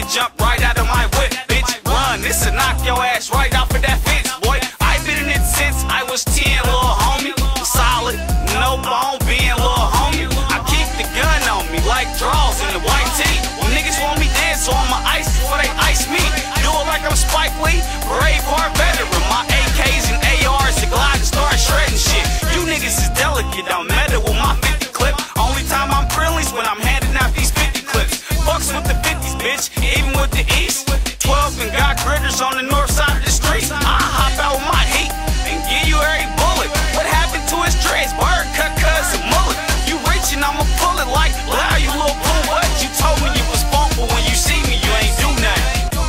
jump right out of my whip, bitch. Run, this'll knock your ass right off of that fence, boy. I've been in it since I was 10, little homie. Solid, no bone being, little homie. I keep the gun on me like draws in the white tee. Niggas want me dead, so I'ma ice before they ice me. Do it like I'm Spike Lee, Braveheart veteran. My AKs and ARs to glide and start shredding shit. You niggas is delicate, don't meddle with my 50 clip. Only time I'm friendly is when I'm handing out these 50 clips. Fucks with the 50s, bitch, even with the East. 12 and got critters on the north side of the street. I hop out with my heat and give you every bullet. What happened to his dreads? Bird cut, cuz a mullet. You rich and I'ma pull it like loud, you little boom. What? You told me you was funk, but when you see me, you ain't do nothing.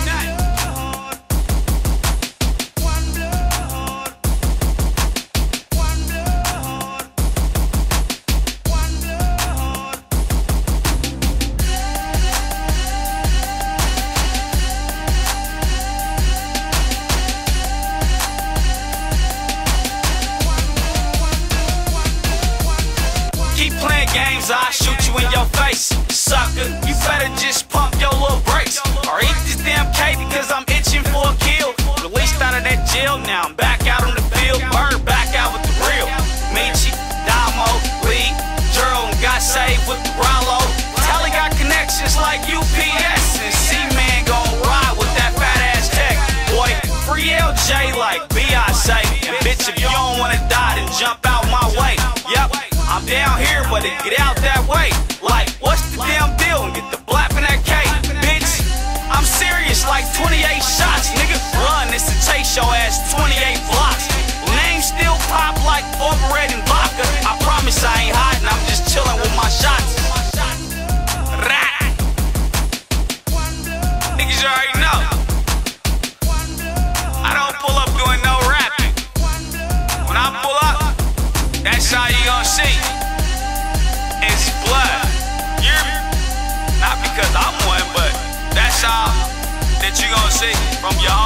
Games, I'll shoot you in your face, sucker. You better just pump your little brakes or eat this damn cake because I'm itching for a kill. Released out of that jail, now I'm back out on the field. Bird back out with the real. Michi, Damo, Lee, Gerald, and got saved with the Rollo. Tally got connections like UPS, and C-Man gon' ride with that fat ass tech. Boy, free LJ like Beyonce. And bitch, if you don't wanna die, then jump out my way. Yep. I'm down here, but it get out that way. Like, what's the damn deal? And get the blap in that cake, bitch. I'm serious, like 28 shots, nigga. Run, this to chase your ass 28 blocks. Name still pop like overrated vodka. I promise I ain't hiding, I'm just chilling with my shots. Rah. Niggas already know. I don't pull up doing no rapping. When I pull up, that's how you gon' see. It's blood. You're not because I'm one, but that's how that you gon' see from your